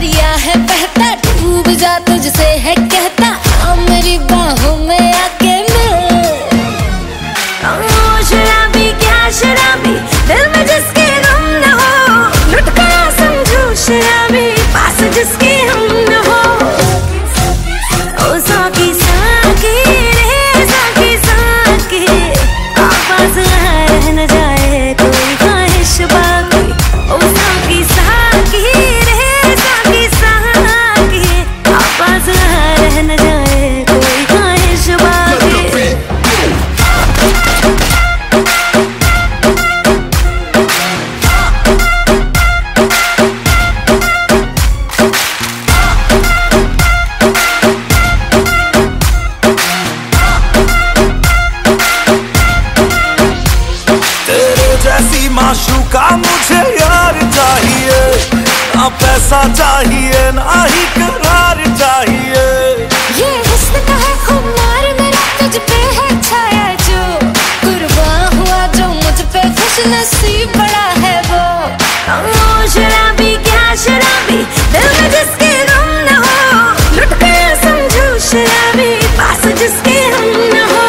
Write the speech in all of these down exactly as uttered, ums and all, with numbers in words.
दरिया है बहता, डूब जा तुझसे है कहता, आ मेरी बाहों में आके मिल। शराबी क्या शराबी, दिल में जिसके गम न हो, लुट गया समझो शराबी, पास जिसके हम न हो। ओ साकी साकी रे साकी साकी, आवाज रह न जाए कोई ख्वाहिश बाकी। ओ साकी साकी रे साकी साकी, आवाज रह न जाए कोई ख्वाहिश बाकी। माशूका मुझे यार चाहिए, ना पैसा चाहिए ना ही करार चाहिए। ये हुस्न का है खुमार मेरा, तुझ पे है छाया जो, कुर्बान हुआ जो मुझ पे, खुश नसीब बड़ा है वो। ओ शराबी क्या शराबी, दिल में जिसके गम न हो, लुट गया समझो शराबी, पास जिसके हम न हो।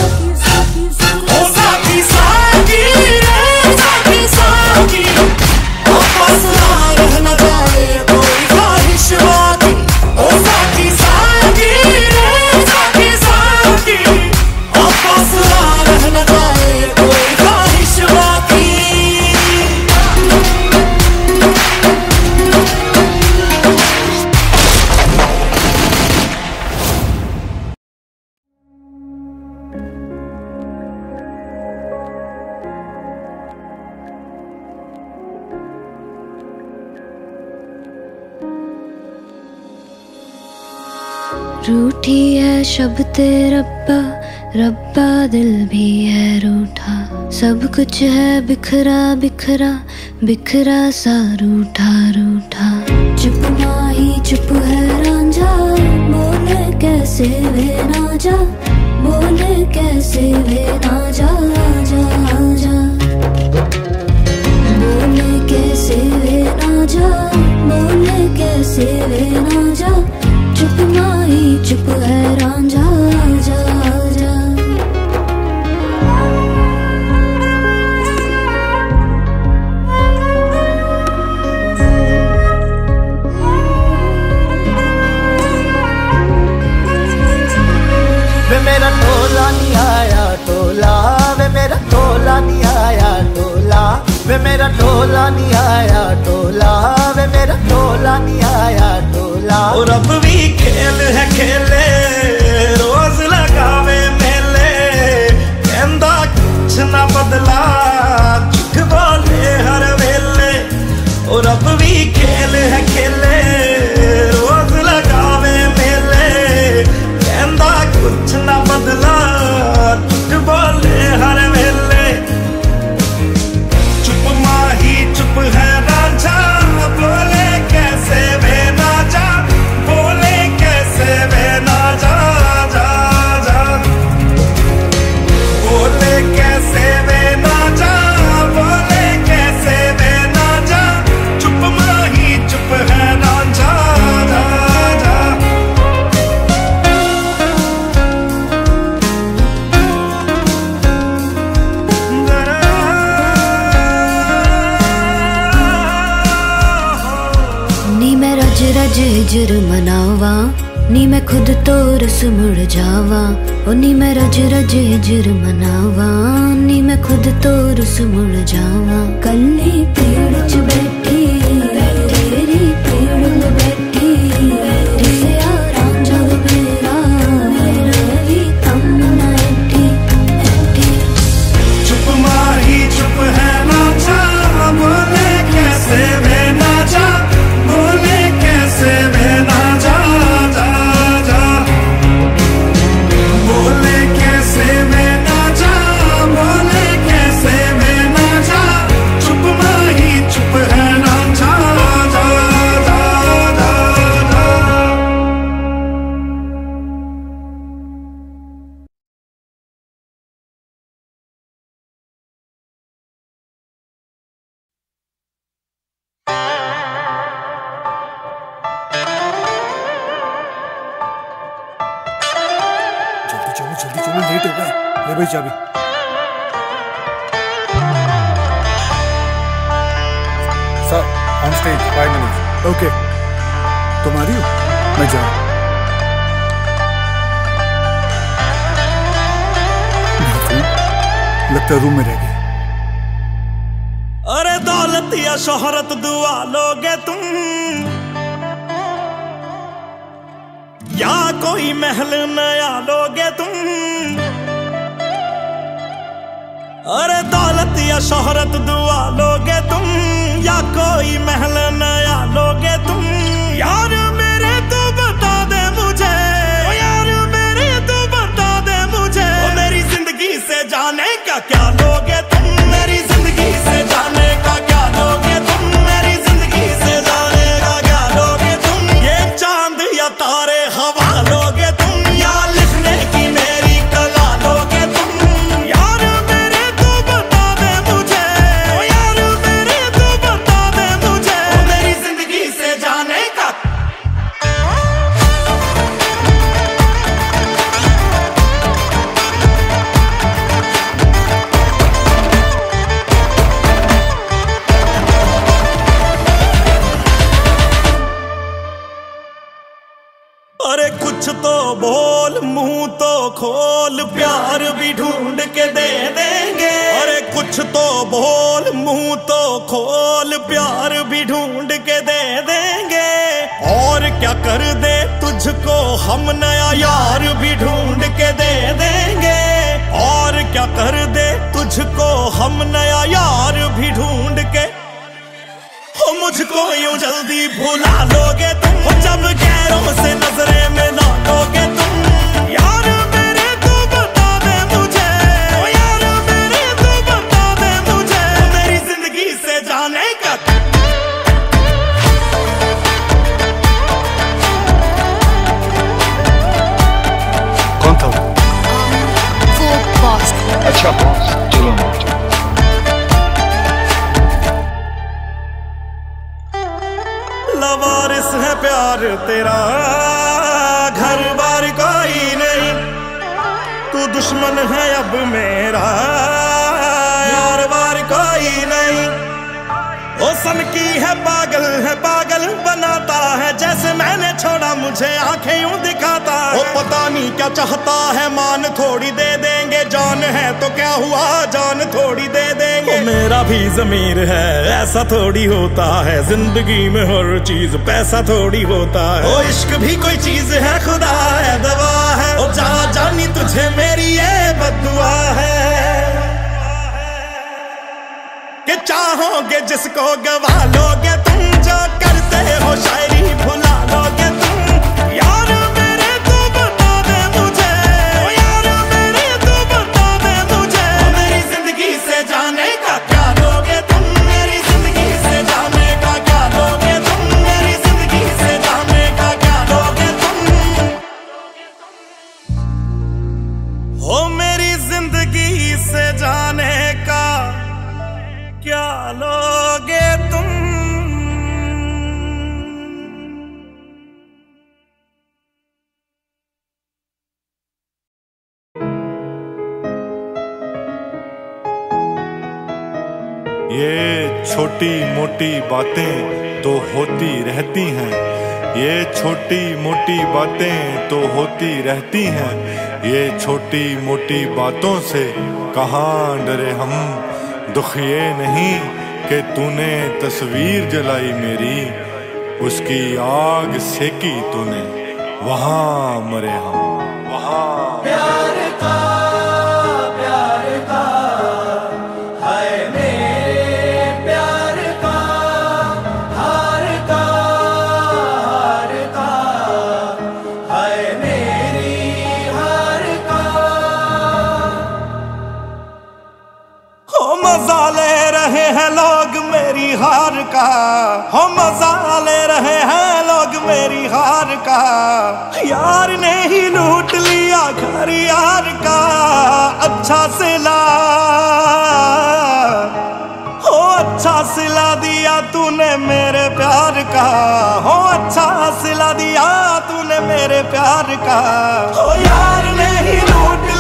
ओ साकी साकी रे साकी साकी, आपस रह न जाए कोई ख्वाहिश बाकी। ओ साकी साकी रे साकी साकी, आपस रह न जाए कोई ख्वाहिश बाकी। रूठी है शब्द रब्बा, रब्बा दिल भी है रूठा, सब कुछ है बिखरा बिखरा, बिखरा सा रूठा रूठा। चुप माही चुप है रांझा, बोले कैसे वे ना जा, बोले कैसे वे ना जा जा जा, बोले कैसे वे ना जा, बोले कैसे वे ना जा। चुप माही चुप है रांझा जा जा। वे मेरा टोला नहीं आया टोला, वे मेरा टोला नहीं आया टोला, वे मेरा टोला नहीं आया टोला, वे मेरा टोला नहीं आया टोला। और अब भी खेल है खेले, रोज लगावे मेले, कहंदा कुछ ना बदला, झूठ बोले हर वेले। और अब भी खेल है खेले, रोज लगावे मेले, कहंदा कुछ ना बदला, झूठ बोले हर वेले। चुप माही चुप है रांझा, बोले कैसे वे ना जा, बोले कैसे वे ना जा जा जा, बोले कैसे वे ना जा, बोले कैसे वे ना जा। चुप माही चुप है रांझा जा जा। नी मैं रज रज हिजर मनावा, नी मैं खुद तो रस मुड़ जावा। ओ नी मैं रज रज हिजर मनावा, नी मैं खुद तो रस मुड़ जावा। कल्ली पेड़ च बैठी तेरी पेड़ में बैठी, दिसया रांझा मेरा, मेरा भी कम ना ऐठी ऐठी। चुप माही चुप है रांझा, बोले कैसे वे ना जा, बोले कैसे वे ना जा जा जा, बोले कैसे वे ना जा, बोले कैसे वे ना जा। चुप माही चुप है जल्दी चलो, लेट हो गए। ले भाई चाबी। Sir on stage five minutes. Okay तुम आ रही हो? मैं जा रहा हूँ। लगता है रूम में रह गए। अरे दौलत या शोहरत दुआ लोगे तुम, या कोई महल नया लोगे तुम। अरे दौलत या शोहरत दुआ लोगे तुम, या कोई महल नया लोगे तुम। यार मेरे तो बता दे मुझे, ओ यार मेरे तो बता दे मुझे, ओ मेरी जिंदगी से जाने का क्या लोगे तुम। मेरी जिंदगी से जाने का क्या लोगे तुम। मेरी जिंदगी से जाने का क्या लोगे तुम। ये चांद या तारे हवा लोगे तुम, या लिखने की मेरी कला लोगे तुम। यार मेरे तो बता दे मुझे, ओ यार मेरे तो बता दे मुझे, ओ मेरी जिंदगी से जाने का। अरे कुछ तो बोल, मुंह तो खोल, प्यार भी ढूंढ के दे देंगे। अरे कुछ तो बोल, मुंह तो खोल, प्यार भी ढूंढ के दे देंगे। और क्या कर दे तुझको हम, नया यार भी ढूंढ के दे देंगे। और क्या कर दे तुझको हम, नया यार भी ढूंढ के। हो मुझको यूं जल्दी भुला लोगे तुम, हो जब गैरों से नजरें मिला लोगे तुम। यार मेरे तो बता दे मुझे, ओ यार मेरे तो बता दे मुझे, मेरी जिंदगी से जाने का। कौन था वो? वो बॉस। अच्छा बॉस, चलो ना चलो। लवारिस है प्यार तेरा, घर बार कोई नहीं। तू दुश्मन है अब मेरा, यार बार कोई नहीं। ओ सन की है पागल है, पागल बनाता है। जैसे मैंने छोड़ा मुझे आंखें यूं दिखाता है। ओ पता नहीं क्या चाहता है, मान थोड़ी दे देंगे। जान है तो क्या हुआ, जान थोड़ी दे देंगे। ओ मेरा भी ज़मीर है, ऐसा थोड़ी होता है। जिंदगी में हर चीज पैसा थोड़ी होता है। ओ इश्क भी कोई चीज है, खुदा है दवा है। ओ जा जानी तुझे मेरी ये बद्दुआ है, कि चाहोगे जिसको गवा लोगे तुम। जो करते हो शायरी भुला लोगे तुम। यार मेरे तो बता दे मुझे, ओ यार मेरे तो बता दे मुझे, मेरी जिंदगी से जाने का क्या लोगे तुम। मेरी जिंदगी से जाने का क्या लोगे तुम। मेरी जिंदगी से जाने का क्या लोगे तुम। हो मेरी जिंदगी से जाने का क्या लोगे तुम। ये छोटी मोटी बातें तो होती रहती हैं, ये छोटी मोटी बातें तो होती रहती हैं। ये छोटी मोटी बातों से कहाँ डरे हम। दुख ये नहीं कि तूने तस्वीर जलाई मेरी, उसकी आग सेकी तूने, वहाँ मरे हम, वहाँ। प्यार का प्यार का है मेरे प्यार का, हार का हार का है मेरी हार का। हो मजा ले रहे हैं लोग मेरी हार का, हो मजा ले रहे हैं लोग मेरी हार का। यार ने ही लूट लिया घर यार का, अच्छा सिला हो अच्छा सिला दिया तूने मेरे प्यार का, हो अच्छा सिला दिया तूने मेरे प्यार का। हो यार ने ही लूट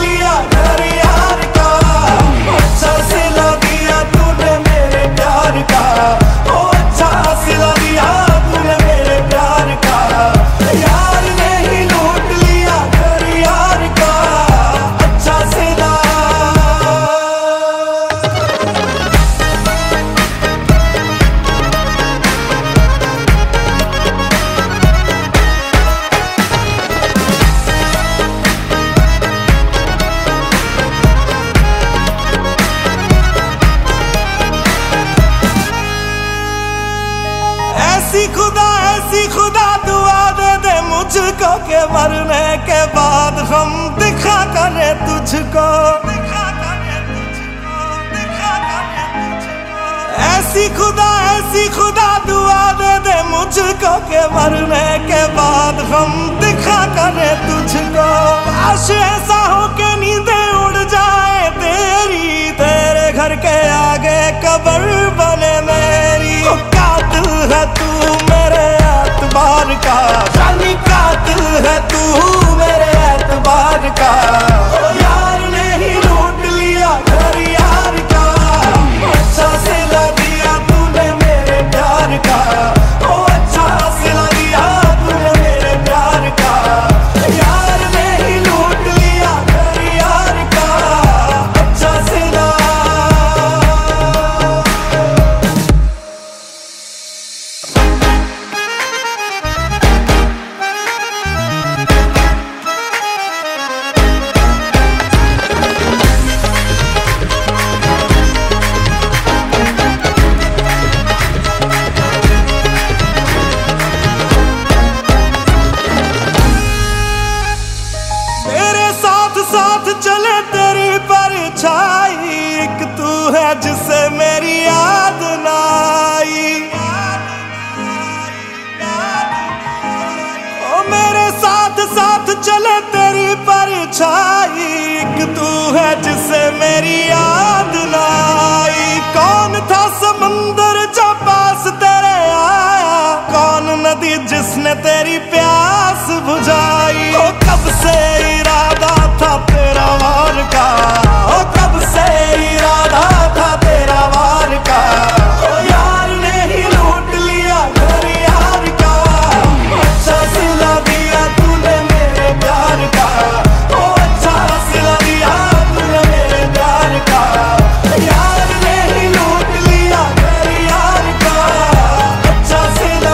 के मरने के बाद हम दिखा करे तुझको, दिखा करे तुझको, दिखा करे तुझको। ऐसी खुदा ऐसी खुदा दुआ दे दे मुझको के मरने के बाद हम दिखा करे तुझको। काश ऐसा हो के नींदें उड़ जाए तेरी, तेरे घर के आगे कब्र बने मेरी। कातिल है तू मेरे एतबार का, जानी कातिल है तू मेरे एतबार का। यार ने ही लूट लिया घर यार का, अच्छा सिला दिया तूने मेरे प्यार का। ओ अच्छा सिला दिया तूने मेरे प्यार का। यार ने ही लूट लिया घर यार का, अच्छा सिला। चले तेरी परछाई, एक तू है जिसे मेरी याद ना आई। ओ मेरे साथ साथ चले तेरी परछाई, एक तू है जिसे मेरी याद ना आई। कौन था समंदर जो पास तेरे आया, कौन नदी जिसने तेरी प्यास बुझाई। ओ कब से इरादा था तेरा वार का, ओ कब से इरादा था तेरा वार का। ओ यार ने ही लूट लिया घर यार का, अच्छा सिला दिया तूने मेरे प्यार का। ओ अच्छा सिला दिया तूने मेरे प्यार का। यार ने ही लूट लिया घर यार का, अच्छा सिला।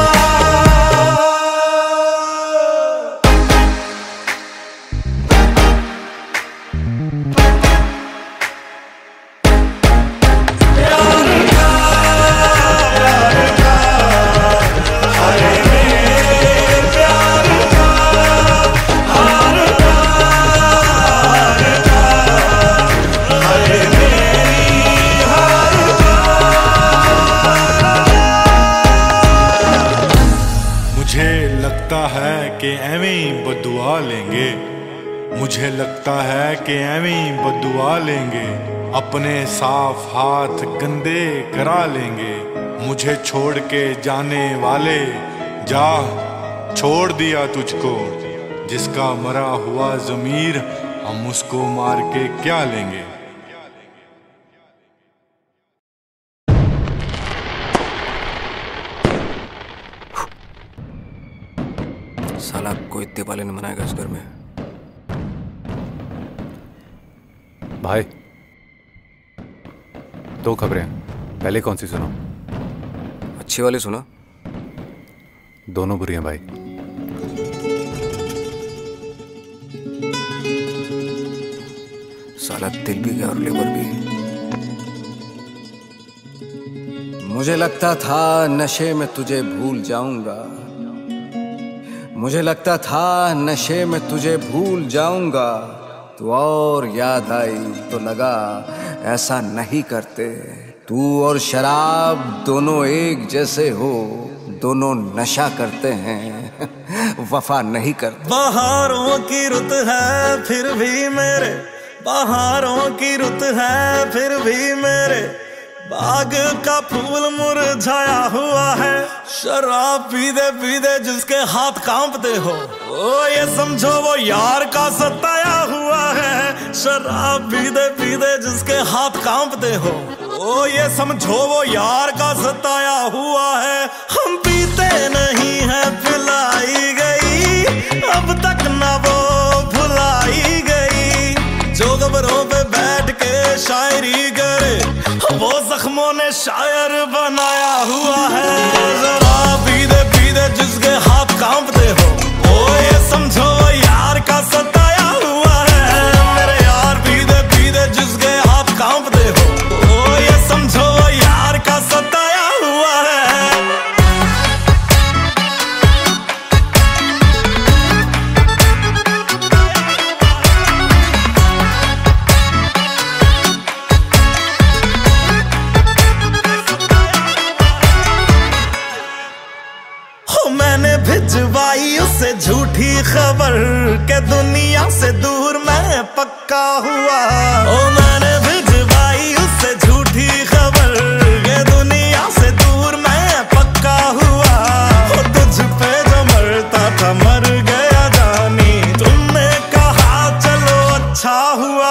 मुझे लगता है कि एवें बद्दुआ लेंगे, मुझे लगता है कि एवें बद्दुआ लेंगे। अपने साफ हाथ गंदे करा लेंगे, मुझे छोड़ के जाने वाले जा। छोड़ दिया तुझको, जिसका मरा हुआ ज़मीर हम उसको मार के क्या लेंगे। साला कोई दिवाली नहीं मनाएगा इस घर में। भाई दो खबरें, पहले कौन सी सुनो? अच्छी वाली सुना। दोनों बुरी हैं भाई। साला दिल भी गया और लेबर भी। मुझे लगता था नशे में तुझे भूल जाऊंगा, मुझे लगता था नशे में तुझे भूल जाऊंगा। तू और याद आई तो लगा ऐसा नहीं करते। तू और शराब दोनों एक जैसे हो, दोनों नशा करते हैं वफा नहीं करते। बहारों की रुत है फिर भी मेरे, बहारों की रुत है फिर भी मेरे। बाग का फूल मुरझाया हुआ है, शराब पीते पीते जिसके हाथ कांपते हो, ओ ये समझो वो यार का सताया हुआ है। शराब पीते पीते जिसके हाथ कांपते हो, ओ ये समझो वो यार का सताया हुआ है। हम पीते नहीं हैं पिलाई गई, अब तक ना वो भुलाई गई। जो कब्रों पे बैठ के शायरी करे, वो जख्मों ने शायर बनाया हुआ है। शराब पीते पीते जिसके हाथ कांपते हो, ओ ये समझो यार का सताया हुआ है। मेरे यार पीते पीते जिसके हाथ कांपते हो, ओ ये समझो यार का सताया हुआ है। भिजवाई उसे झूठी खबर के दुनिया से दूर मैं पक्का हुआ। ओ मैंने भिजवाई उसे झूठी खबर के दुनिया से दूर मैं पक्का हुआ। ओ तुझ पे जो मरता था मर गया जानी, तुमने कहा चलो अच्छा हुआ।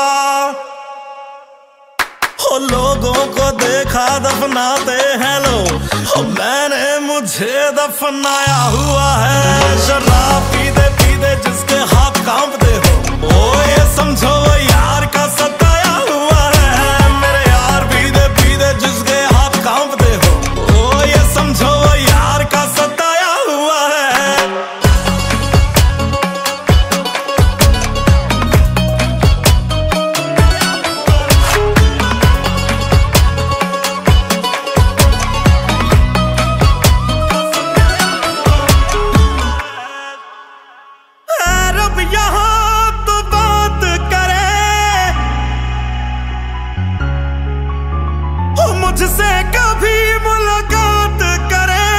ओ लोगों को देखा दफनाते हैं लोग, ओ मैंने मुझे दफनाया हुआ है। शराब पीते पीते जिसके हाथ कांपते हो, ओ ये समझो यार का सताया हुआ है। मेरे यार पीते पीते जिसके हाथ कांपते हो, ओ ये समझो यार का सताया हुआ है। मुझसे कभी मुलाकात करे,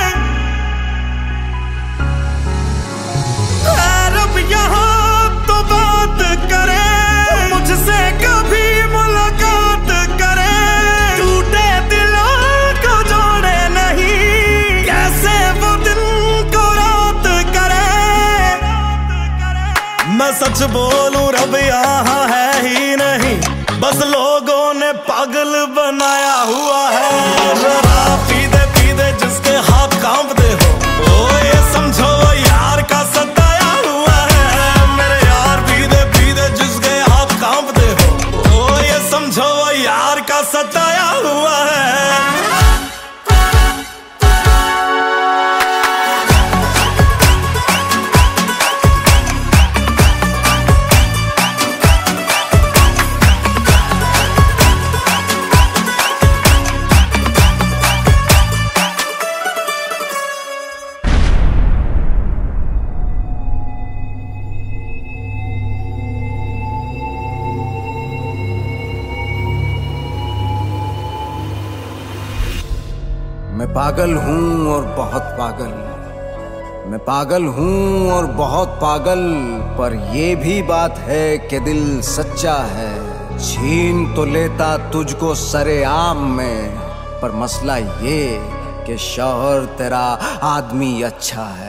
रब यहाँ तो बात करे। मुझसे कभी मुलाकात करे, टूटे दिलों को जोड़े नहीं, कैसे वो दिन को रात करे। मैं सच बोलूं रब यहाँ है ही नहीं, बस लोगों ने पागल बनाया हुआ है। शराब पीते पीते जिसके हाथ कांपते हो, ओ ये समझो यार का सताया हुआ है। मेरे यार पीते पीते जिसके हाथ कांपते हो, ओ ये समझो यार का सताया हुआ है। मैं पागल हूँ और बहुत पागल, मैं पागल हूँ और बहुत पागल, पर ये भी बात है कि दिल सच्चा है। छीन तो लेता तुझको सरेआम में, पर मसला ये कि शौहर तेरा आदमी अच्छा है।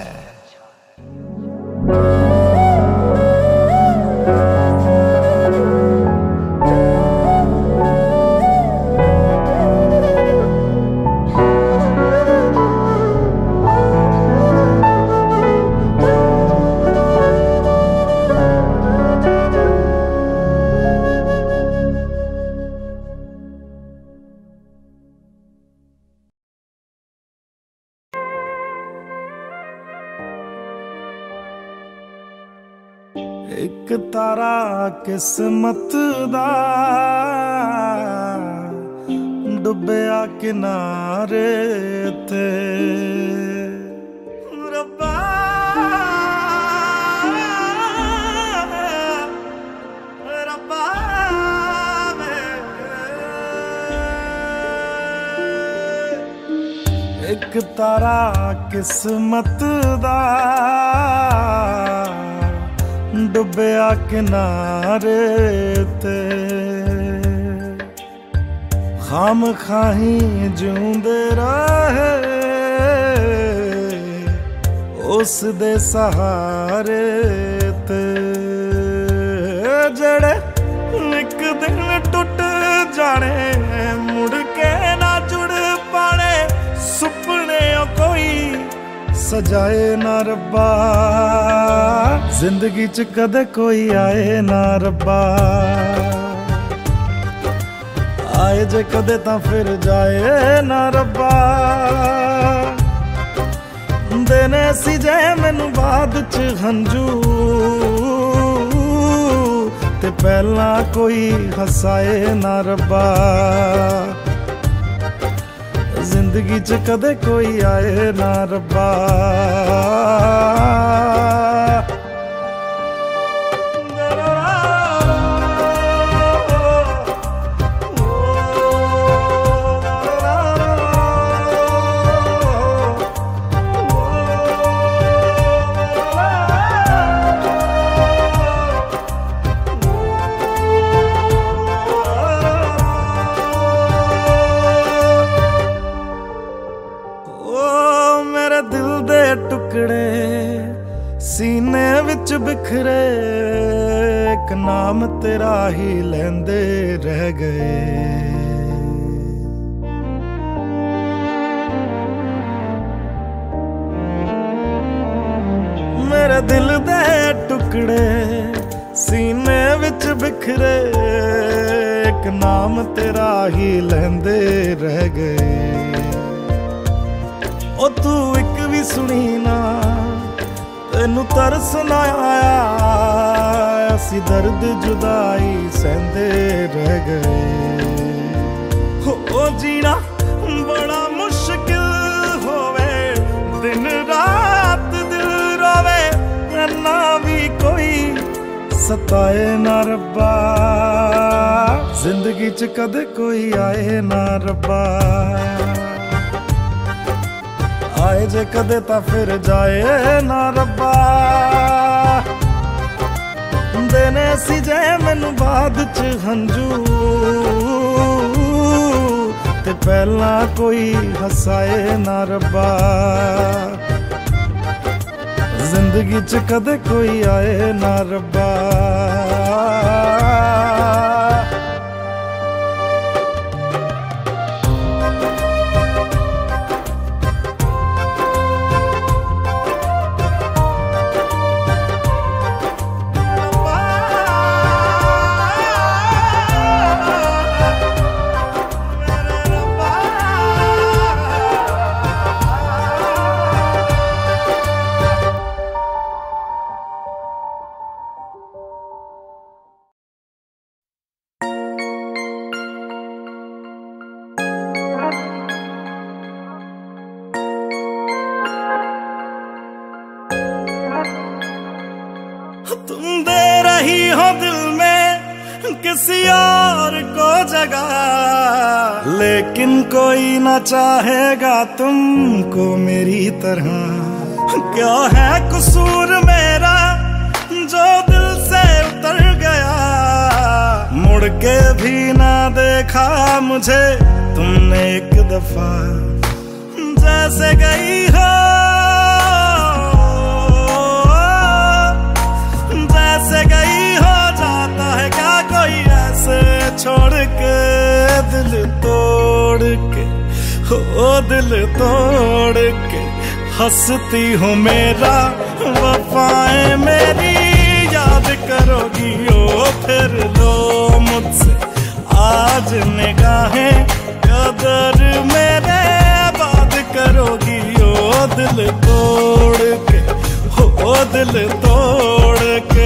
एक तारा किस्मत दा डुबया किनारे ते, रब्बा रब्बा एक तारा किस्मत दा डुबया किनारे ते, खाम खाही जूंदे रहे उस दे सहारे ते। जड़े एक दिन टुट जाने मुड़ के ना जुड़ पाने, सुपने कोई सजाए ना रब्बा, जिंदगी च कदे कोई आए ना रब्बा। आए जे कदे तां फिर जाए ना रब्बा, देने सी जे मैनू बाद च हंजू, ते पहला कोई हसाए ना रब्बा। जिंदगी च कदे कोई आए ना रब्बा। सीने विच बिखरे एक नाम तेरा ही लेंदे रह गए। मेरे दिल दे टुकड़े सीने विच बिखरे एक नाम तेरा ही लेंदे रह गए। ओ तू एक भी सुनी ना तेनू तरस ना आया, असी दर्द जुदाई सहंदे रह गए। हो जीना बड़ा मुश्किल होवे, दिन रात दिल रोवे, ना भी कोई सताए ना रब्बा, जिंदगी च कदे कोई आए ना रब्बा। आए जे कदे ता फिर जाए ना रब्बा, देने सी जे मैनू बाद च हंजू, ते पहला कोई हसाए ना रब्बा, जिंदगी च कदे कोई आए ना रब्बा। तुम दे रही हो दिल में किसी और को जगह, लेकिन कोई ना चाहेगा तुमको मेरी तरह। क्या है कसूर मेरा जो दिल से उतर गया, मुड़ के भी ना देखा मुझे तुमने एक दफा। जैसे गई हो जैसे गई हो जाता है क्या कोई ऐसे छोड़ के, दिल तोड़ के हो दिल तोड़ के हंसती हो मेरा वफाएं मेरी याद करोगी ओ फिर लो मुझसे आज निगाहें कदर मेरे बात करोगी ओ दिल तोड़ के हो दिल तोड़ के।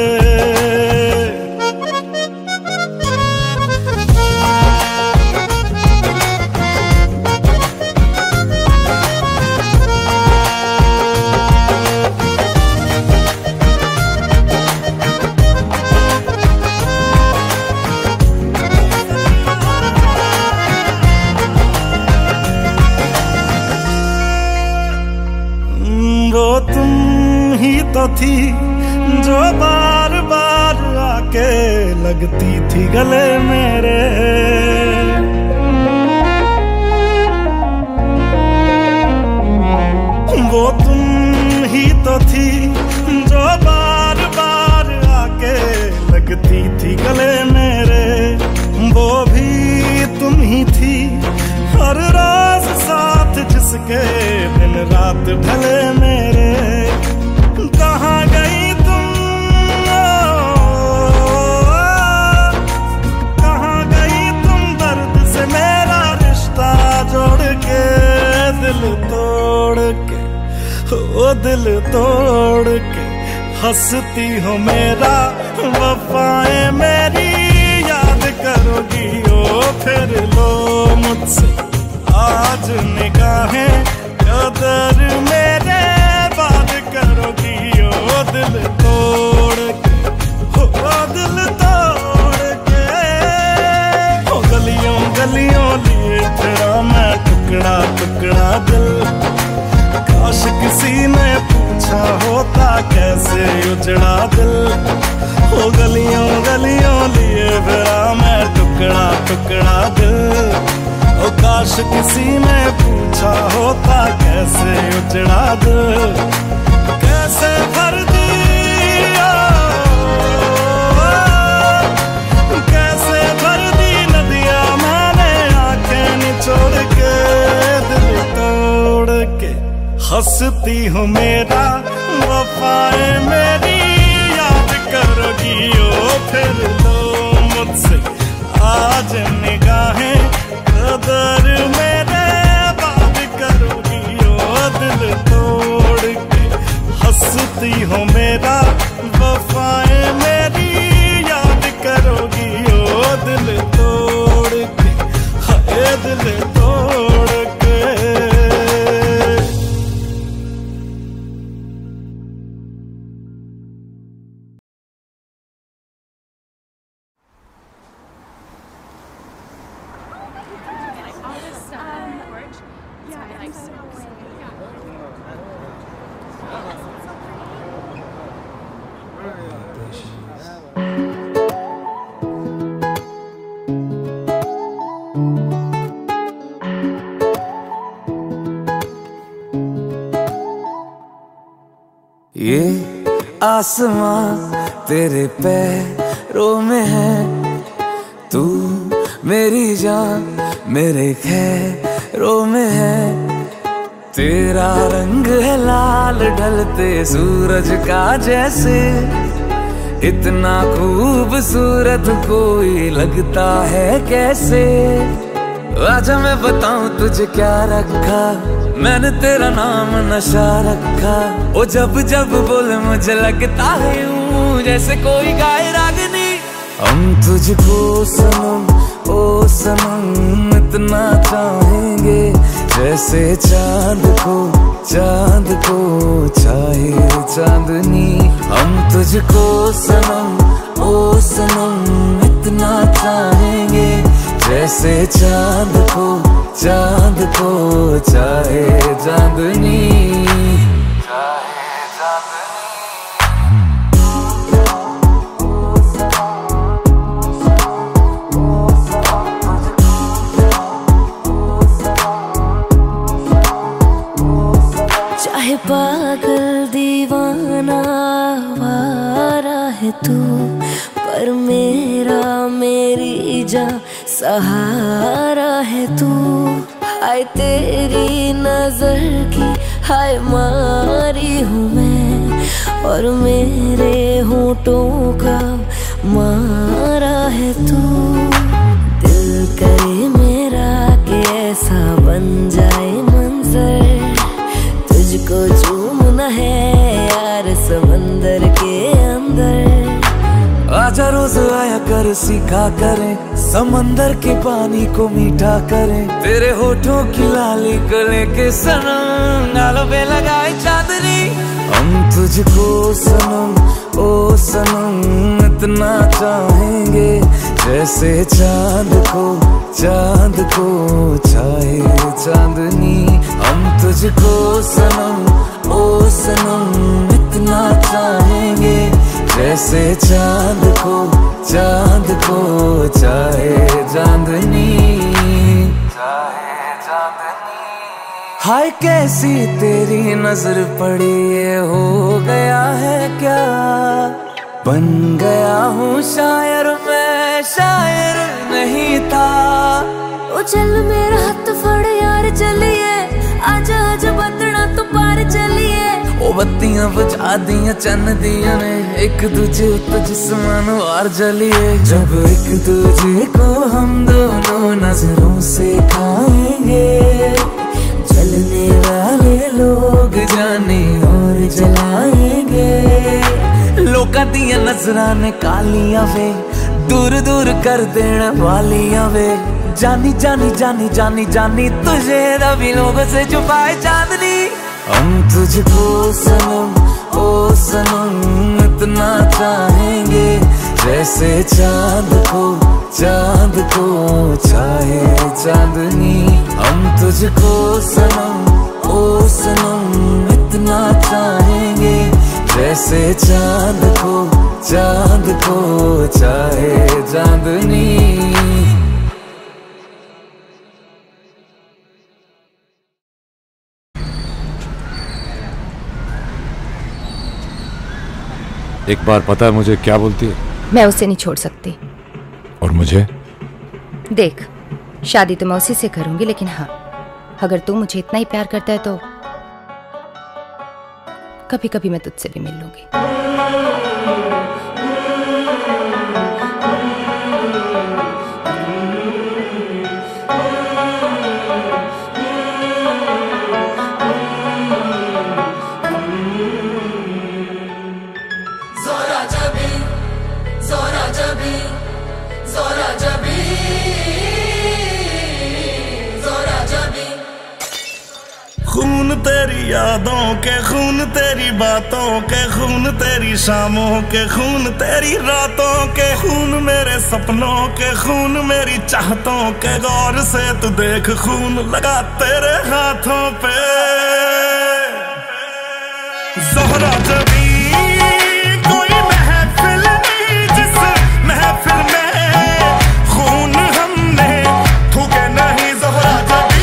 वो तुम ही तो थी जो बार बार आके लगती थी गले मेरे। वो तुम ही तो थी जो बार बार आके लगती थी गले मेरे। वो भी तुम ही थी हर रोज साथ जिसके दिन रात ढले मेरे। कहाँ गई तुम कहाँ गई तुम दर्द से मेरा रिश्ता जोड़ के, दिल तोड़ के ओ दिल तोड़ के हंसती हो मेरा वफाएं मेरी याद करोगी ओ फिर लो मुझसे आज निगाहें कदर मेरे बात करोगी ओ दिल तोड़ के हो दिल तोड़ के। हो गलियों गलियों लिए तेरा मैं टुकड़ा टुकड़ा दिल, काश किसी ने पूछा होता कैसे उजड़ा दिल। हो गलियों गलियों लिए तेरा मैं टुकड़ा टुकड़ा दिल, ओ काश किसी ने पूछा होता कैसे उजड़ा दिल। कैसे भर हंसती हो मेरा वफाए मेरी याद करोगी ओ फिर लो मुझसे आज निगाहें कदर मेरे बात करोगी ओ दिल तोड़ के हंसती हो मेरा वफाए मेरी याद करोगी ओ दिल तोड़ के हाय दिल तोड़ के। ये आसमां तेरे पैरों में है, तू मेरी जान मेरे खैरों में है। तेरा रंग है लाल ढलते सूरज का जैसे, इतना खूबसूरत कोई लगता है कैसे। आजा मैं बताऊं तुझे क्या रखा, मैंने तेरा नाम नशा रखा। ओ जब जब बोले मुझे लगता है यूं जैसे कोई गाए रागनी। हम तुझको सनम ओ सनम इतना चाहेंगे, जैसे चांद को चांद को चाहे चांदनी। हम तुझको सनम ओ सनम इतना चाहेंगे, जैसे चांद को चांद को चाहे चांदनी। चाहे पागल दीवाना वारा है तू, पर मेरा मेरी जान सहारा है तू। हाय तेरी नजर की हाय मारी हूँ मैं, और मेरे होठों का मारा है तू। दिल करे मेरा कि ऐसा बन जाए मंजर, तुझको चूमना है यार समंदर के अंदर। आजा रोज आया कर सीखा करें, समंदर के पानी को मीठा करें। तेरे होठों की लाली को लेके सनम गालों पे लगाए चांदनी। हम तुझको सनम ओ सनम इतना चाहेंगे, जैसे चांद को चांद को चाहे चांदनी। हम तुझको सनम ओ सनम इतना चाहेंगे, जैसे चांद को चांद को चाहे चांदनी चाहे चांदनी। हाय कैसी तेरी नजर पड़ी ये हो गया है क्या, बन गया हूँ शायर मैं शायर नहीं था। ओ चल मेरा हाथ फड़ यार चलिए, आजा आजा बंदना तो पार चलिए। ओ बत्तियां बुझा दिया चन्न दिया ने, एक दूजे तो जिस्मान वार जलिए। जब एक दूजे को हम दोनों नजरों से खाएंगे, जलने वाले लोग जाने और जलाएंगे। लोका दिया नजरां ने कालियां वे, दूर दूर कर देने वालियां वे। जानी जानी जानी जानी जानी तुझे रवि लोगों से छुपाए चांदनी। हम तुझको सनम ओ सनम इतना चाहेंगे, जैसे चांद को चांद को चाहे चांदनी। हम तुझको सनम ओ सनम इतना चाहेंगे, जैसे चांद को चांद को चाहे चांदनी। एक बार पता है मुझे क्या बोलती है? मैं उसे नहीं छोड़ सकती। और मुझे? देख, शादी तो मैं उसी से करूंगी, लेकिन हाँ, अगर तू मुझे इतना ही प्यार करता है तो कभी कभी मैं तुझसे भी मिल लूंगी। खून तेरी यादों के, खून तेरी बातों के, खून तेरी शामों के, खून तेरी रातों के, खून मेरे सपनों के, खून मेरी चाहतों के। गौर से तू देख खून लगा तेरे हाथों पे। ज़ोहरा जबी कोई महफिल नहीं जिस महफिल में खून हमने थूके नहीं। ज़ोहरा जबी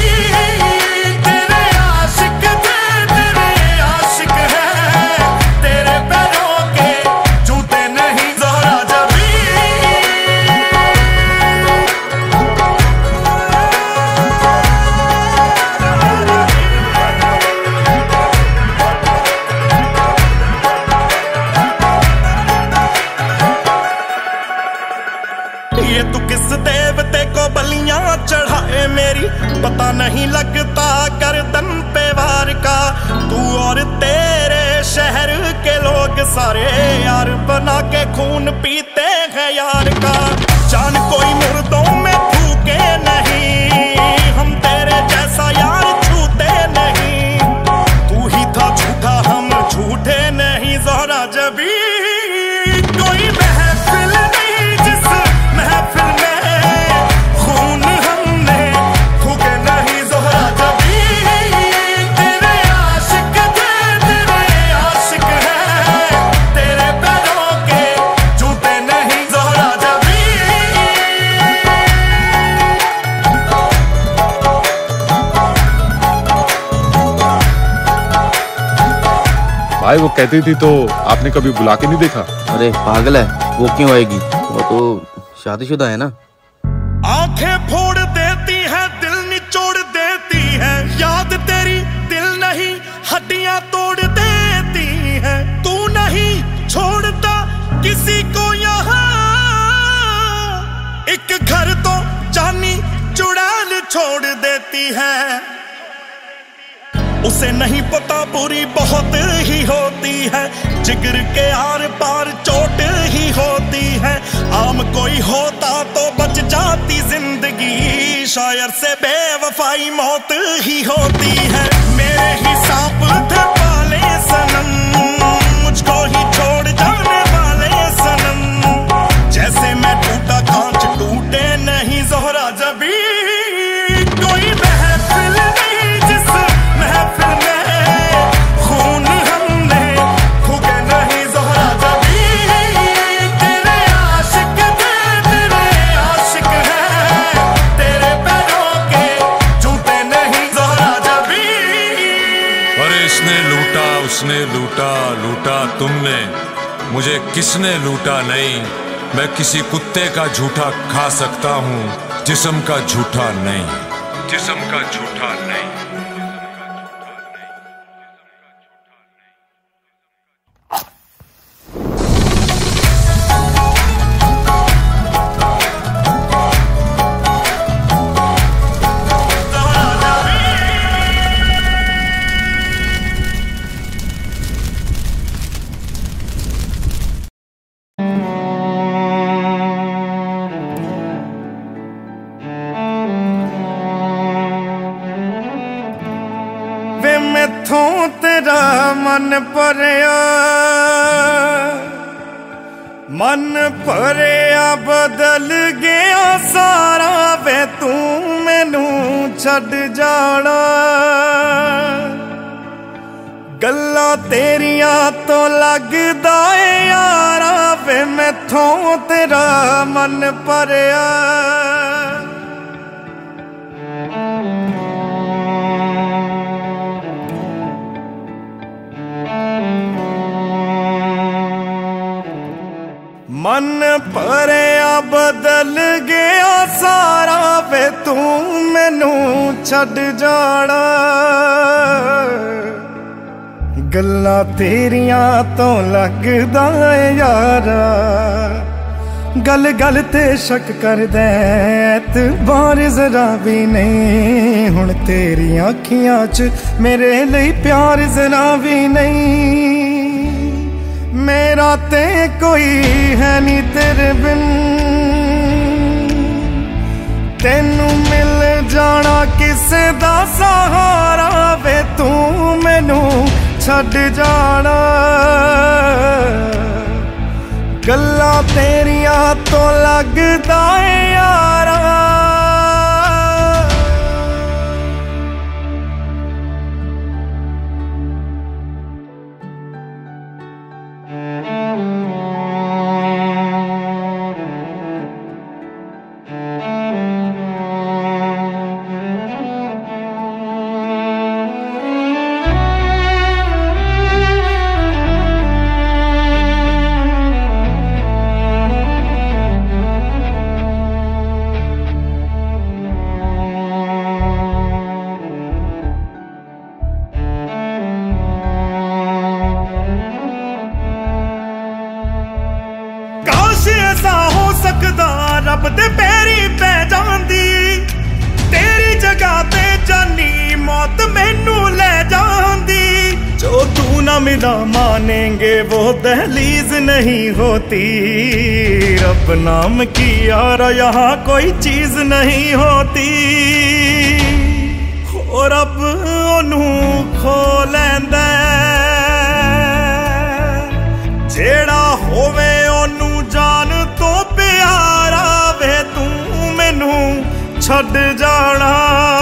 चढ़ाए मेरी पता नहीं लगता गर्दन पे वार का। तू और तेरे शहर के लोग सारे यार बना के खून पीते हैं यार का। जान कोई मुर्दों में फूके नहीं, हम तेरे जैसा यार छूते नहीं। तू ही था झूठा हम झूठे नहीं। ज़ोहरा जबी कोई महफिल नहीं जिस महफिल में भाई वो कहती थी तो आपने कभी बुला के नहीं देखा? अरे पागल है, वो क्यों आएगी? वो तो शादीशुदा है ना। आंखें फोड़ देती है, दिल निचोड़ देती है। याद तेरी दिल नहीं हड्डियां तोड़ देती है। तू नहीं छोड़ता किसी को यहाँ, एक घर तो जानी चुड़ैल छोड़ देती है। उसे नहीं पता बुरी बहुत ही होती है, जिगर के आर पार चोट ही होती है। आम कोई होता तो बच जाती जिंदगी, शायर से बेवफाई मौत ही होती है। मेरे ही सांप थे पाले सनम, मुझको ही छोड़ जाने वाले सनम। जैसे मैं टूटा कांच टूटे नहीं। ज़ोहरा जबी कोई महफिल नहीं जिस महफिल में खून हमने फूके नहीं। ज़ोहरा जबी तेरे आशिक थे, तेरे आशिक हैं, तेरे पैरों के जूते नहीं। ज़ोहरा जबी अरे इसने लूटा उसने लूटा, लूटा तुमने, मुझे किसने लूटा नहीं। मैं किसी कुत्ते का झूठा खा सकता हूँ, जिस्म का झूठा नहीं, जिस्म का झूठा नहीं। मैथों तेरा मन भरिया, मन भरिया बदल गया सारा। वे तू मैनू छड़ जाना, गल्ला तेरिया तो लगदा है यारा। वे मैथों तेरा मन भरिया, मन भरिया बदल गया सारा। वे तू मैनू छड़ जाना, गल्लां तेरियां तो लगदा है यारा, गल गल ते शक कर दे एतबार जरा भी नहीं। हुण तेरियां अखियां च मेरे लिए प्यार जरा भी नहीं। मेरा ते कोई है नी तेरे बिन, तेनू मिल जाना किसे दा सहारा वे तू मैनू छड़ जाना। गल्लां तेरियां तो लगदा है यारा। ऐसा हो सकदा रब दे पैरी पै जांदी, तेरी जगह ते जानी मौत मैनू ले जांदी। जो तू ना मिला मानेंगे वो दहलीज नहीं होती। रब नाम की यारा यहाँ कोई चीज नहीं होती। हो रब ओनू खो लैंदा जेड़ा होवे ओनू जान तो प्यारा वे तू मैनू छड़ जाना।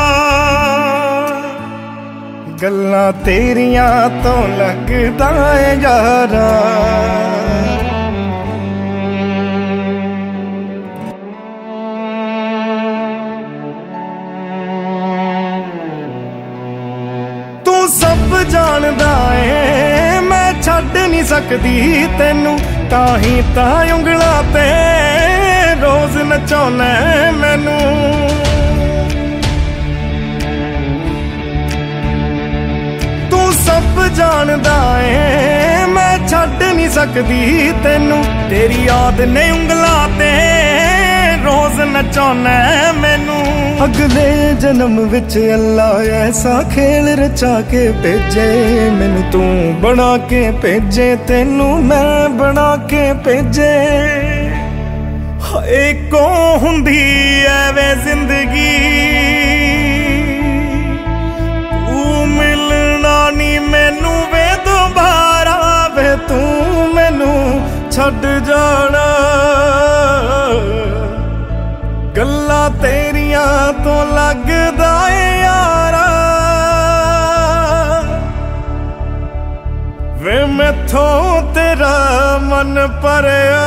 गल्लां तेरियां तो लगदा है यारा। तू सब जानदा है मैं छड़ नहीं सकदी तेनू, ताही तां उंगलां ते रोज नचाउना मैनू। तू सब जानदा है मैं छड़ नहीं सकदी तेनू, तेरी याद ने उंगलां ते रोज नचाउना मैनू। अगले जन्म विच अल्लाह ऐसा खेल रचा के भेजे मैनू, तू बना के भेजे तेनू मैं बना के भेजे। हाय को हुंदी ऐवे जिंदगी तू मिलना नी मैनू वे दोबारा वे तू मैनू छड़ जाना। गल्लां तेरियां तो लगदा है यारा। वे मैथों तेरा मन भरिया।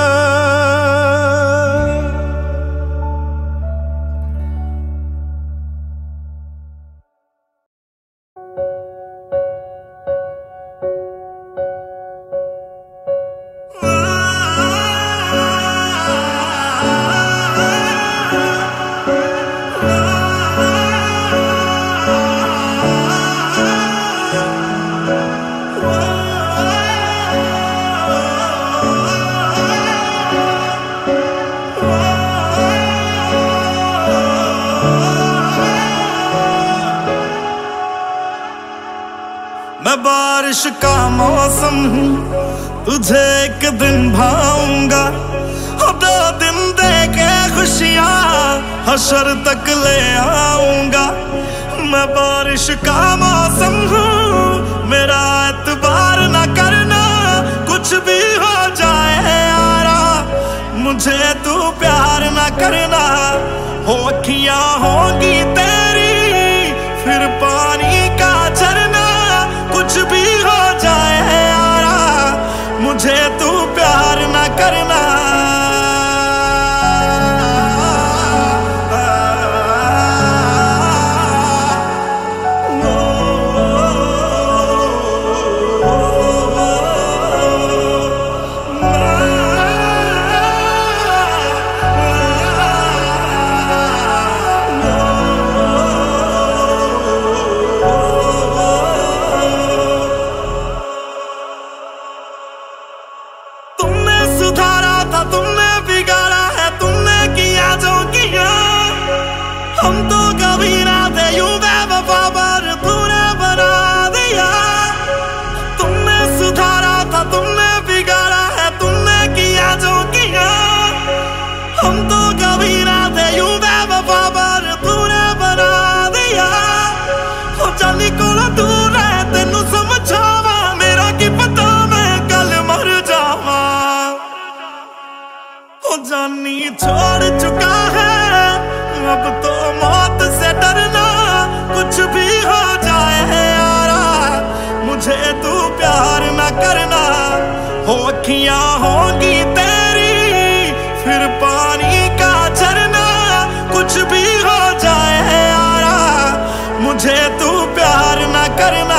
मैं बारिश का मौसम हूँ तुझे एक दिन भाऊंगा। दो दिन दे के खुशियाँ हशर तक ले आऊंगा। मैं बारिश का मौसम हूँ मेरा एतबार ना करना, कुछ भी हो जाए यारा मुझे तू प्यार ना करना। हो अखियाँ होंगी तेरी फिर पानी का झरना, कुछ भी हो जाए यारा मुझे तू प्यार ना करना। अखियां होंगी तेरी फिर पानी का झरना, कुछ भी हो जाए यारा मुझे तू प्यार ना करना।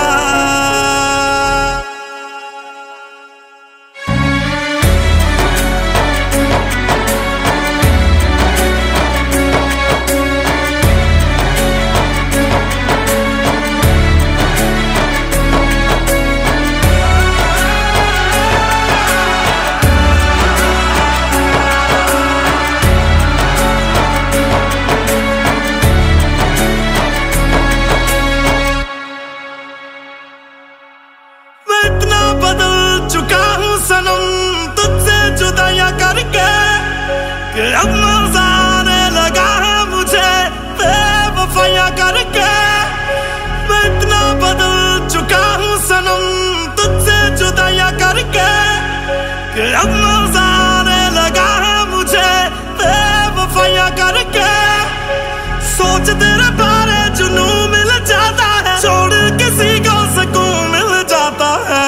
अब मजा आने लगा है मुझे बेवफाइयां करके, मैं इतना बदल चुका हूँ सनम तुझसे जुदाइयां करके, कि अब मजा आने लगा है मुझे बेवफाइयां करके। सोच तेरे बारे जुनू मिल जाता है, छोड़ किसी को सुकून मिल जाता है।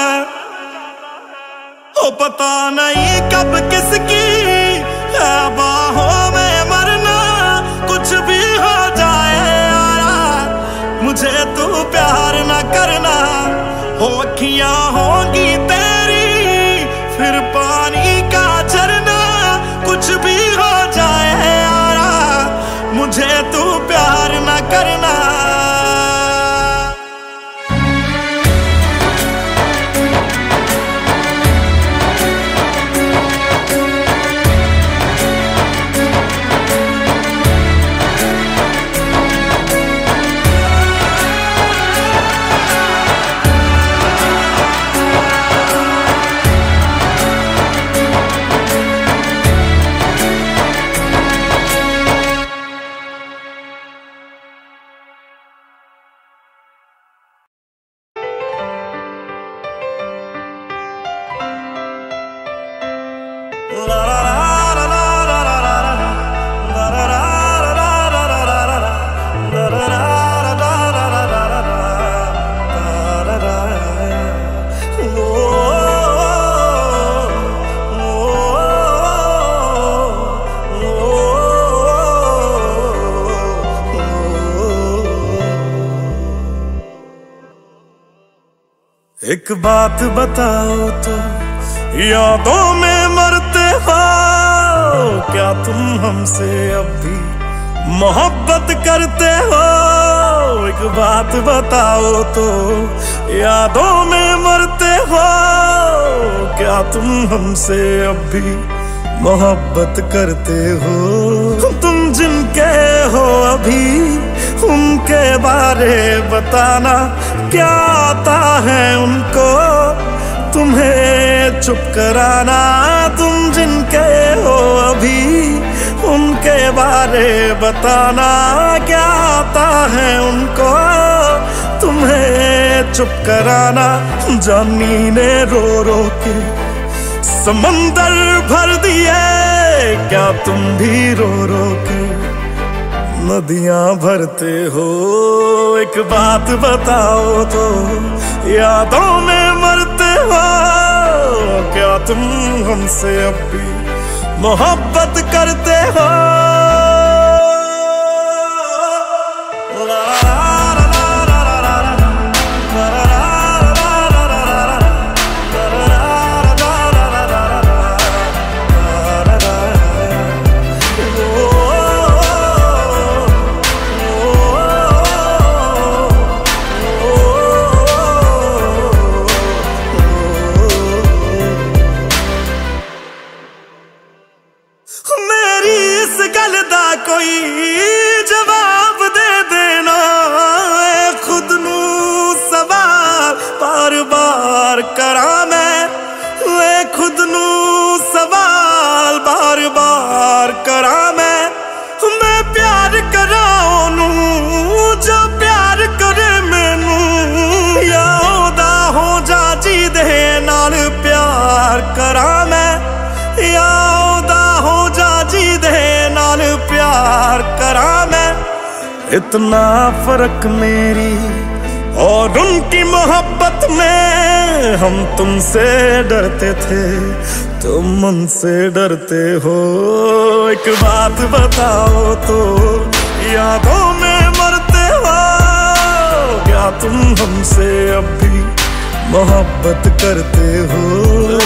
ओ पता नहीं कब किसकी बाहों में मरना, कुछ भी हो जाए यारा मुझे तू प्यार ना करना। हो अखियां होंगी तेरी फिर पानी का झरना, कुछ भी हो जाए यारा मुझे तू प्यार ना करना। एक बात बताओ तो यादों में मरते हो क्या तुम हमसे अब भी मोहब्बत करते हो? एक बात बताओ तो यादों में मरते हो क्या तुम हमसे अब भी मोहब्बत करते हो? तुम जिनके हो अभी उनके बारे बताना, क्या आता है उनको तुम्हें चुप कराना? तुम जिनके हो अभी उनके बारे बताना, क्या आता है उनको तुम्हें चुप कराना? जानी ने रो रो के समंदर भर दिए, क्या तुम भी रो रो के नदियां भरते हो? एक बात बताओ तो यादों में मरते हो क्या तुम हमसे अब भी मोहब्बत करते हो? जवाब दे देना खुद नू सवाल बार बार करा मैं, वे खुद नू सवाल बार बार करा मैं। मैं प्यार करा नू जो प्यार करे मैनू, या ओदा हो जा जी दे नाल प्यार करा मैं, या ओदा हो जा जी दे नाल प्यार करा मैं। इतना फर्क मेरी और उनकी मोहब्बत में हम तुमसे डरते थे, तुम मुझसे डरते हो। एक बात बताओ तो यादों में मरते हो, क्या तुम हमसे अब भी मोहब्बत करते हो?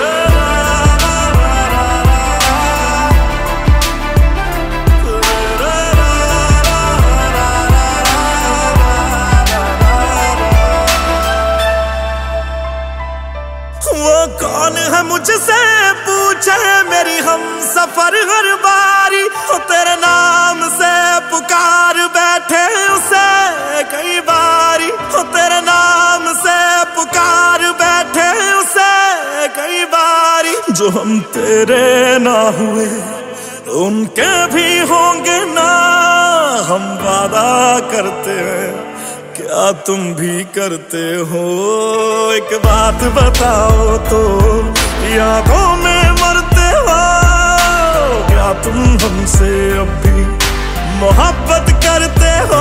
वो कौन है मुझसे पूछे मेरी हम सफर हर बारी, वो तेरे नाम से पुकार बैठे उसे कई बारी, वो तेरे नाम से पुकार बैठे उसे कई बारी। जो हम तेरे ना हुए उनके भी होंगे ना, हम वादा करते हैं क्या तुम भी करते हो? एक बात बताओ तो यादों में मरते हो, क्या तुम हमसे अब भी मोहब्बत करते हो?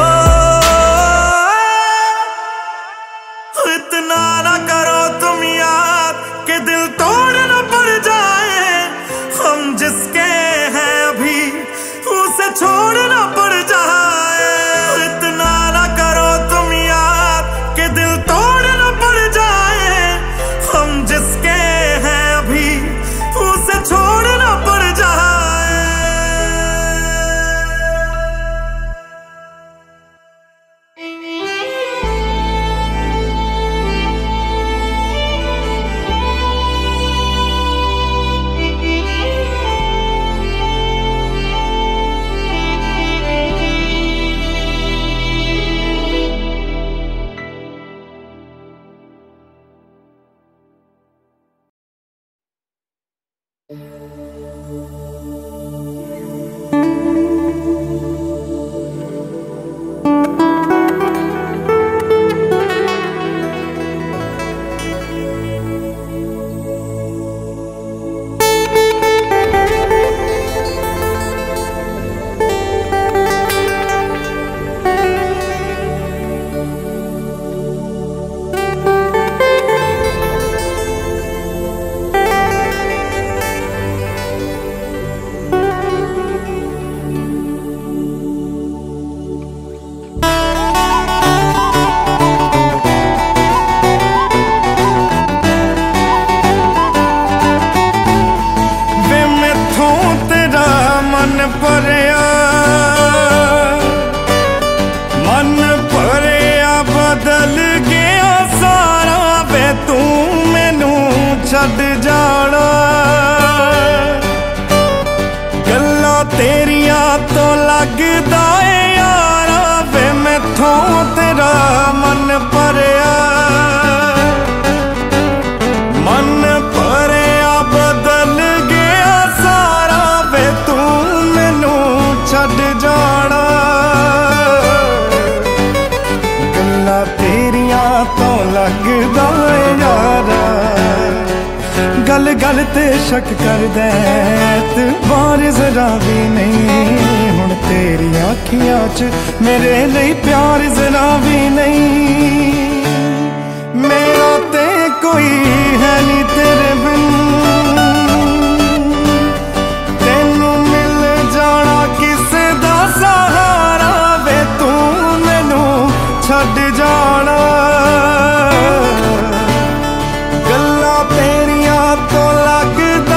इतना ना करो तुम याद कि दिल तोड़ न पड़ जाए, हम जिसके हैं अभी उसे छोड़ न पड़ जाए। इतना ना करो तुम याद कि दिल तोड़ न पड़ जाए, हम जिसके हैं अभी उसे छोड़ न पड़ जाए। गल गल ते शक कर दे बार जरा भी नहीं, हुण तेरी आखियां च मेरे लिए प्यार जरा भी नहीं। मेरा ते कोई है नहीं तेरे बिन, तेनू मिल जाना किसे दा सहारा वे, तू मैनू छड्ड जाना। गल्लां तेरियां तो लगदा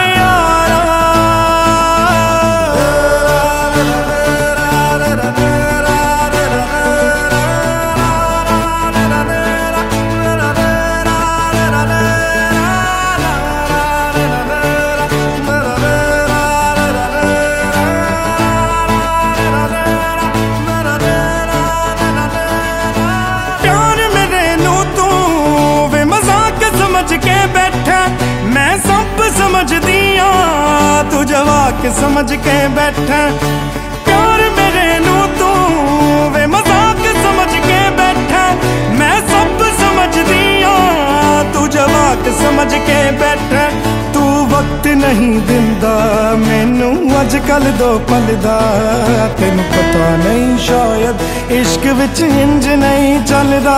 जवाक समझ के बैठा, प्यार मेरे नू तू वे मजाक समझ के बैठा। मैं सब समझ दिया तू जवाक समझ के बैठा, तू वक्त नहीं दिंदा मैनू अजकल दो पल दा। तेनू पता नहीं शायद इश्क विच इंज नहीं चलदा।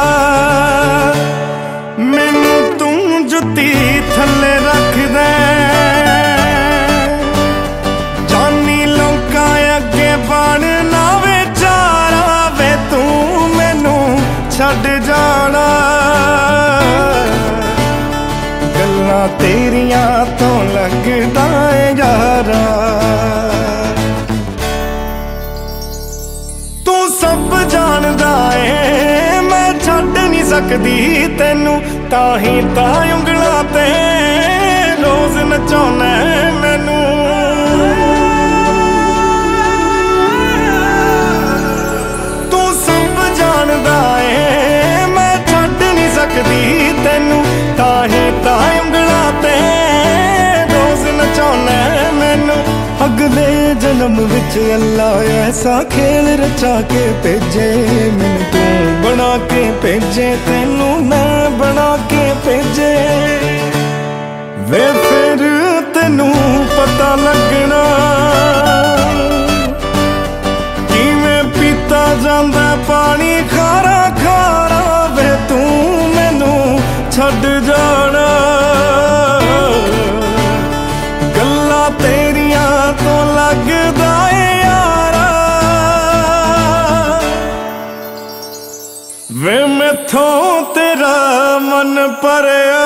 मैनू तू जुत्ती थल्ले रख दे जानी लोकां अगे बन ना बेचारा वे तू मैनू छड्ड जाना। गल्लां तेरियां तो लगदा है यारा तू सब जानदा है मैं छड्ड नहीं सकदी तेनू ताही ता उंगलां ते रोज नचाउणा मैनू। तू सब जानदा है मैं छड्ड नहीं सकदी तेनू ताही ता उंगलां ते रोज नचाउणा मैनू। अगले जन्म विच अल्लाह ऐसा खेल रचा के भेजे मैनू तू बना के भेजे तेनू मैं बना के भेजे वे फिर तेनू पता लगना किवें पीता जांदा पानी खारा खारा वे तू मैनू छड्ड जाना। गल्लां तेरियां तो लगदा है यारा वे मैथों तेरा मन भरिया।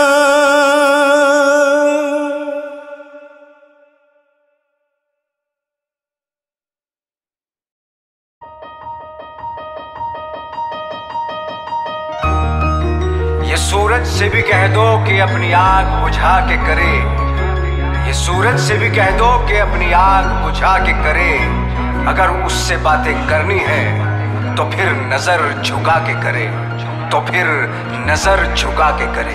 ये सूरज से भी कह दो कि अपनी आग बुझा के करे। ये सूरज से भी कह दो कि अपनी आग बुझा के करे। अगर उससे बातें करनी है तो फिर नजर झुका के करे तो फिर नजर झुका के करे।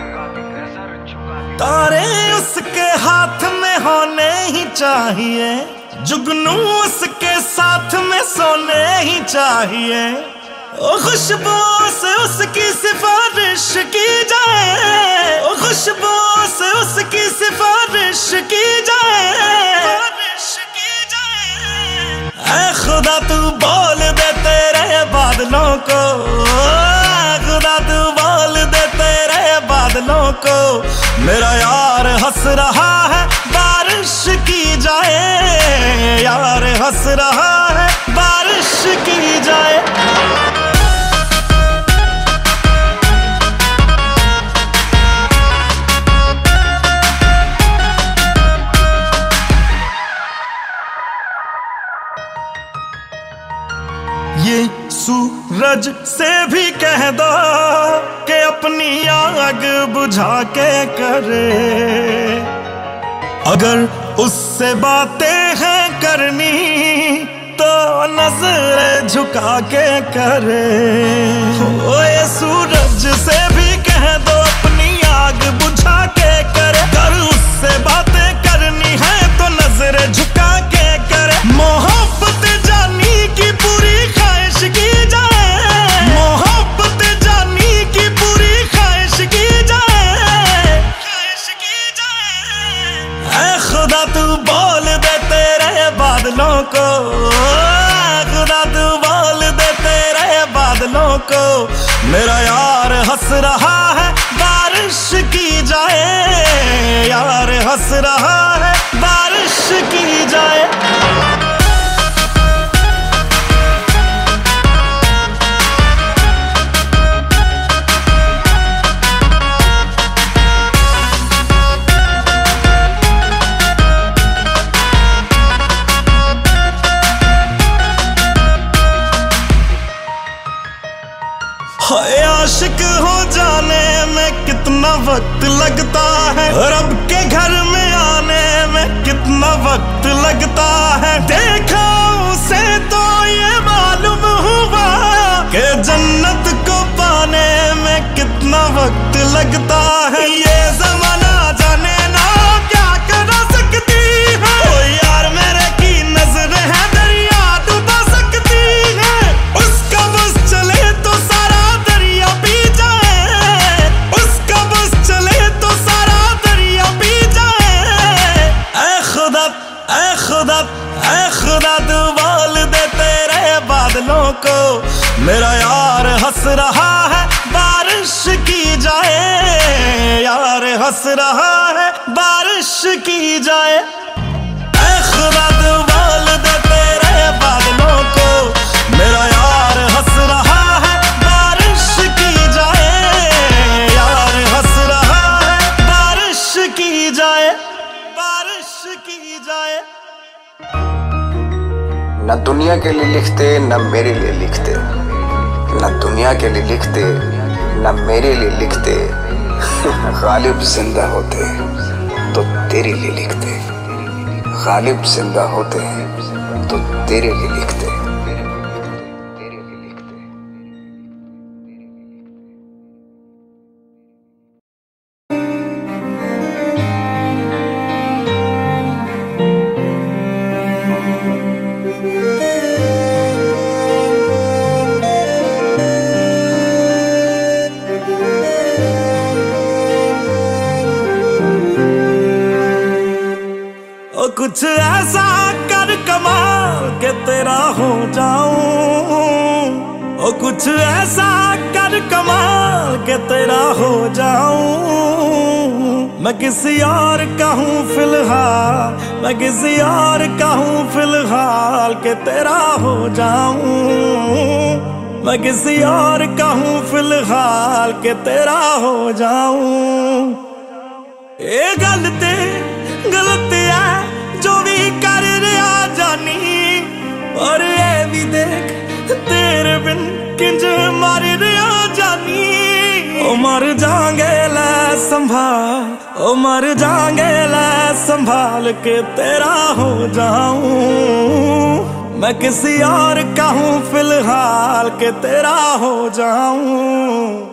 तारे उसके हाथ में होने ही चाहिए जुगनू उसके साथ में सोने ही चाहिए। ओ खुशबू से उसकी सिफारिश की जाए ओ खुशबू से उसकी सिफारिश की जाए। ऐ खुदा तू बोल दे तेरे बादलों को खुदा तू बोल दे तेरे बादलों को मेरा यार हंस रहा है बारिश की जाए। यार हंस रहा है बारिश की जाए। ये सूरज से भी कह दो कि अपनी आग बुझा के करे। अगर उससे बातें हैं करनी तो नजर झुका के करे। ओ ये सूरज से भी कह दो अपनी आग बुझा के करे। अगर उससे बातें करनी है तो नजर झुका के करे। मोहब्बत जानी की पूरी ख्वाहिश की जाए मोहब्बत जानी की पूरी ख्वाहिश की जाए ख्वाहिश की जाए। ऐ खुदा तू बोल दे तेरे बादलों को खुदा तू बोल दे तेरे बादलों को मेरा यार हंस रहा है बारिश की जाए। यार हंस रहा है बारिश की जाए। आशिक हो जाने में कितना वक्त लगता है रब के घर में आने में कितना वक्त लगता है। देखा उसे तो ये मालूम हुआ कि जन्नत को पाने में कितना वक्त लगता है। ये जमाना जाने ना क्या करा सकती है। ओ यार मेरे की नजर है दरिया डुबा सकती है। उसका बस चले तो सारा दरिया पी जाए उसका बस चले तो सारा दरिया पी जाए हंस रहा है बारिश की जाए, यार हंस रहा है बारिश की जाए। ऐ खुदा बोल दे तेरे बादलों को, मेरा यार हंस रहा है बारिश की जाए, यार हंस रहा है बारिश की जाए, बारिश की जाए। न दुनिया के लिए लिखते न मेरे लिए लिखते, न दुनिया के लिए लिखते न मेरे लिए लिखते, गालिब जिंदा होते तो तेरे लिए लिखते, गालिब जिंदा होते तो तेरे लिए लिखते। कुछ ऐसा कर कमाल के तेरा हो जाऊं, ओ कुछ ऐसा कर कमाल के तेरा हो जाऊं। मैं किसी और का हूँ फिलहाल, मैं किसी और का हूँ फिलहाल के तेरा हो जाऊं, मैं किसी और का हूँ फिलहाल के तेरा हो जाऊं। ये गलती गलती है जो भी कर रहा जानी, और ये भी देख तेरे बिन किंज मर रहा जानी। ओ मर जाएंगे लै संभाल, ओ मर जाएंगे लै संभाल के तेरा हो जाऊं। मैं किसी और का हूँ फिलहाल के तेरा हो जाऊं।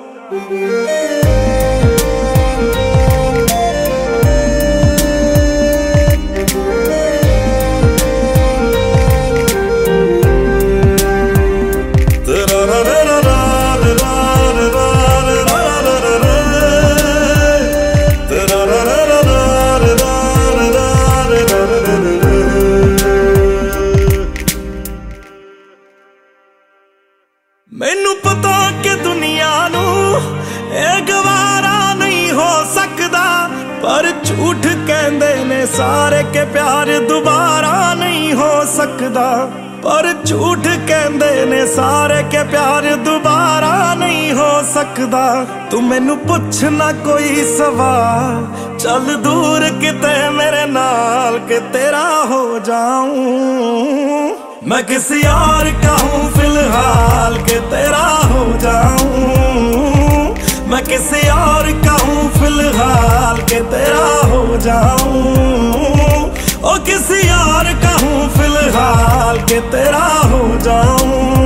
मैनू पता कि दुनिया नू ये गवारा नहीं हो सकता, पर झूठ कहंदे ने सारे के प्यार दोबारा नहीं हो सकता, पर झूठ कहंदे ने सारे के प्यार दोबारा नहीं हो सकता। तू मैनू पुछना कोई सवाल, चल दूर किते मेरे नाल के तेरा हो जाऊं। मैं किसी और का हूँ फिलहाल के तेरा हो जाऊं, मैं किसी और का हूँ फिलहाल के तेरा हो जाऊं। ओ किसी और का हूँ फिलहाल के तेरा हो जाऊं।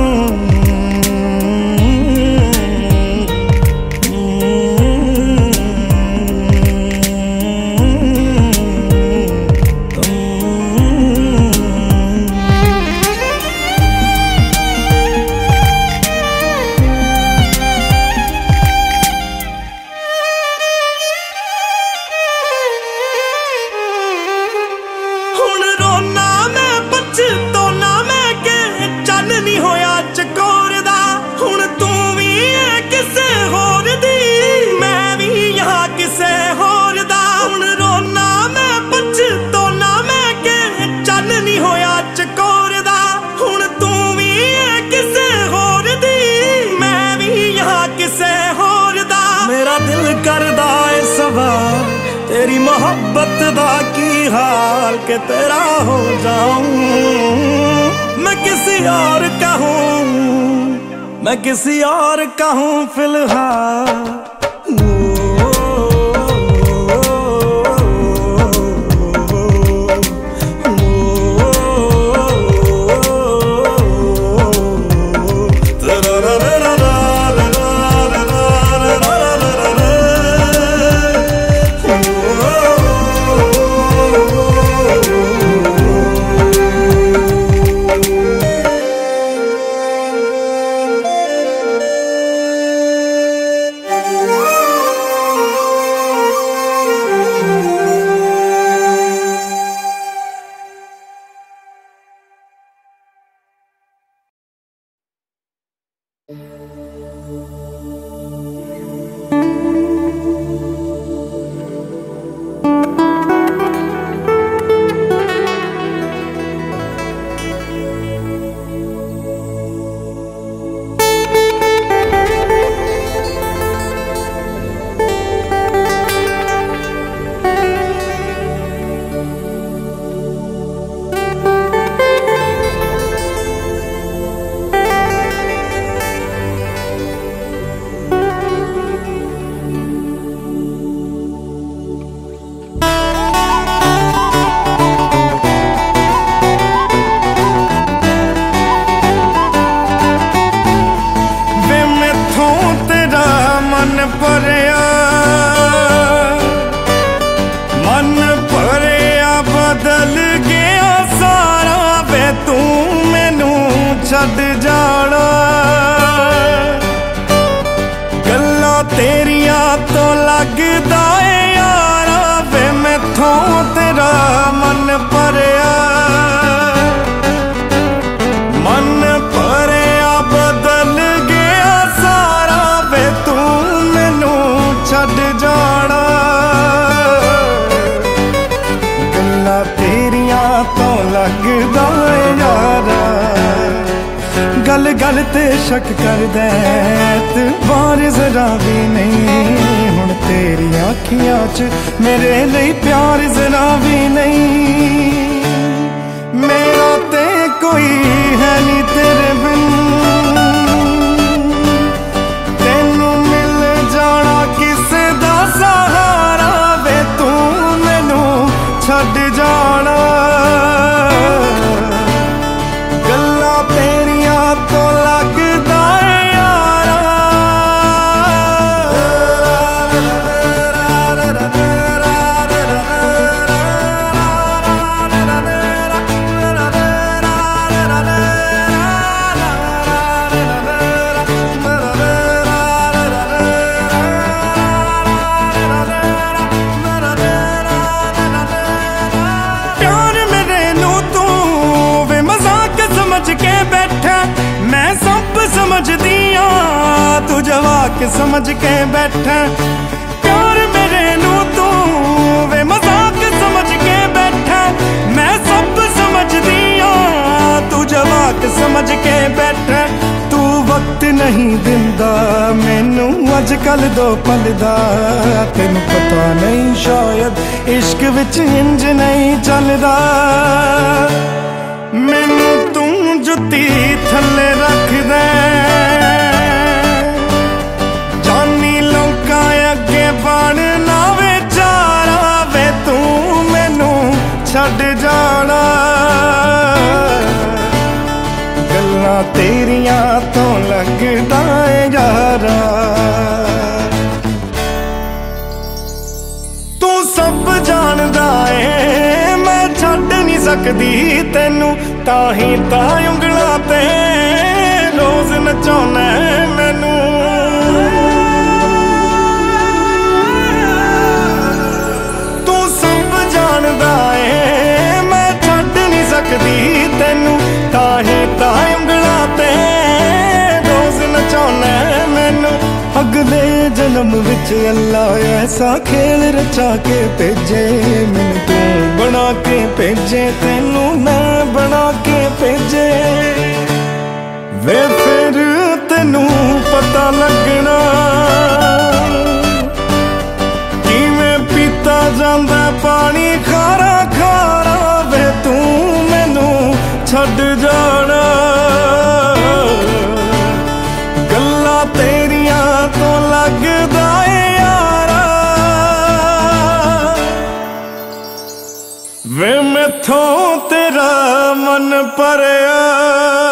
तेरी मोहब्बत दा की हाल के तेरा हो जाऊं। मैं किसी और का हूँ, मैं किसी और का हूँ फिलहाल। गल ते शक करदा ते बार जरा भी नहीं हुण तेरी अखियां च मेरे लिए प्यार जरा भी नहीं मेरा ते कोई है नहीं तेरे बिन तेनू मिल जाना किसे दा सहारा वे तू मैनू छड्ड जाना गल्लां तेरियां तो लगदा यारा प्यार मेरे नू तू वे मजाक समझ के बैठा मैं सब समझ दिया तू जवाक समझ के बैठा प्यार मेरे नू तू वे मजाक समझ के बैठा मैं सब समझ दिया तू जवाक समझ के बैठा तू वक्त नहीं दिंदा मैनू अजकल दो पल दा तेनू पता नहीं शायद इश्क विच इंज नहीं चलदा मैनू तू जुत्ती थल्ले रख दे जानी लोकां अगे बन ना विचारा वे तू मैनू छड्ड जाना गल्लां तेरियां तो लगदा है यारा तू सब जानदा है मैं छड्ड नहीं सकदी तैनू ताही ता उंगलां ते रोज नचाउणा मैनू तू सब जानदा है मैं छड्ड नहीं सकदी तैनू ताही ता उंगलां ते रोज नचाउणा मैनू अगले जन्म विच अल्लाह ऐसा खेल रचा के भेजे मैनू तू बना के भेजे तेनू मैं बना के भेजे वे फिर तेनू पता लगना किवें पीता जांदा पानी खारा खारा वे तू मैनू छड्ड जाना गल्लां तेरियां तो लगदा है यारा वे मैथों तेरा मन भरिया